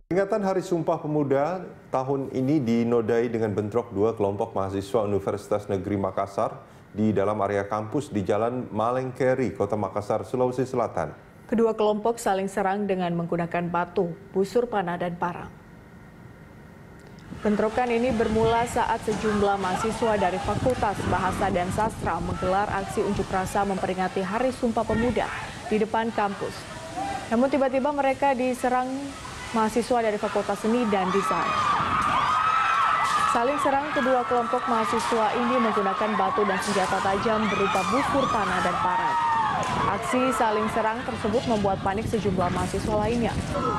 Peringatan Hari Sumpah Pemuda tahun ini dinodai dengan bentrok dua kelompok mahasiswa Universitas Negeri Makassar di dalam area kampus di Jalan Malengkeri, Kota Makassar, Sulawesi Selatan. Kedua kelompok saling serang dengan menggunakan batu, busur panah, dan parang. Bentrokan ini bermula saat sejumlah mahasiswa dari Fakultas Bahasa dan Sastra menggelar aksi unjuk rasa memperingati Hari Sumpah Pemuda di depan kampus. Namun tiba-tiba mereka diserang mahasiswa dari Fakultas Seni dan Desain. Saling serang kedua kelompok mahasiswa ini menggunakan batu dan senjata tajam berupa busur panah dan parang. Aksi saling serang tersebut membuat panik sejumlah mahasiswa lainnya.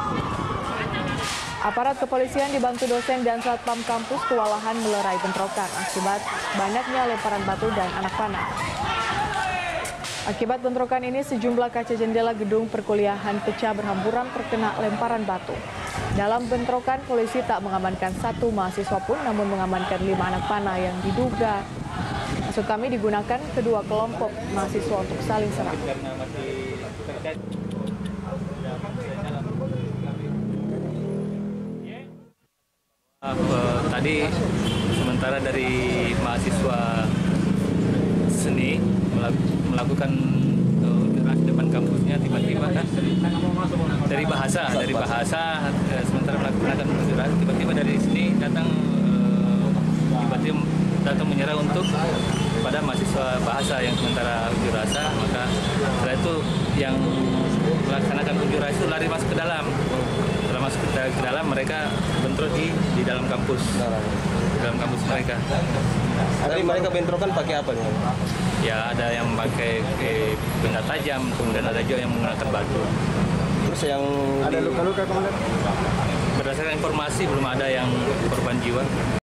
Aparat kepolisian dibantu dosen dan satpam kampus kewalahan melerai bentrokan akibat banyaknya lemparan batu dan anak panah. Akibat bentrokan ini, sejumlah kaca jendela gedung perkuliahan pecah berhamburan terkena lemparan batu. Dalam bentrokan, polisi tak mengamankan satu mahasiswa pun, namun mengamankan 5 anak panah yang diduga maksud kami digunakan kedua kelompok mahasiswa untuk saling serang. Tadi sementara dari mahasiswa seni melakukan di depan kampusnya, tiba-tiba kan dari bahasa sementara melakukan unjuk rasa, tiba-tiba dari sini datang menyerang untuk pada mahasiswa bahasa yang sementara unjuk rasa. Maka setelah itu yang melaksanakan unjuk rasa itu lari masuk ke dalam. Setelah masuk ke dalam, mereka bentrok di dalam kampus, mereka. Tadi mereka bentrokan pakai apa nih? Ya, ada yang pakai benda tajam, kemudian ada juga yang menggunakan batu. Terus yang ada luka-luka, Komandan? Berdasarkan informasi belum ada yang korban jiwa.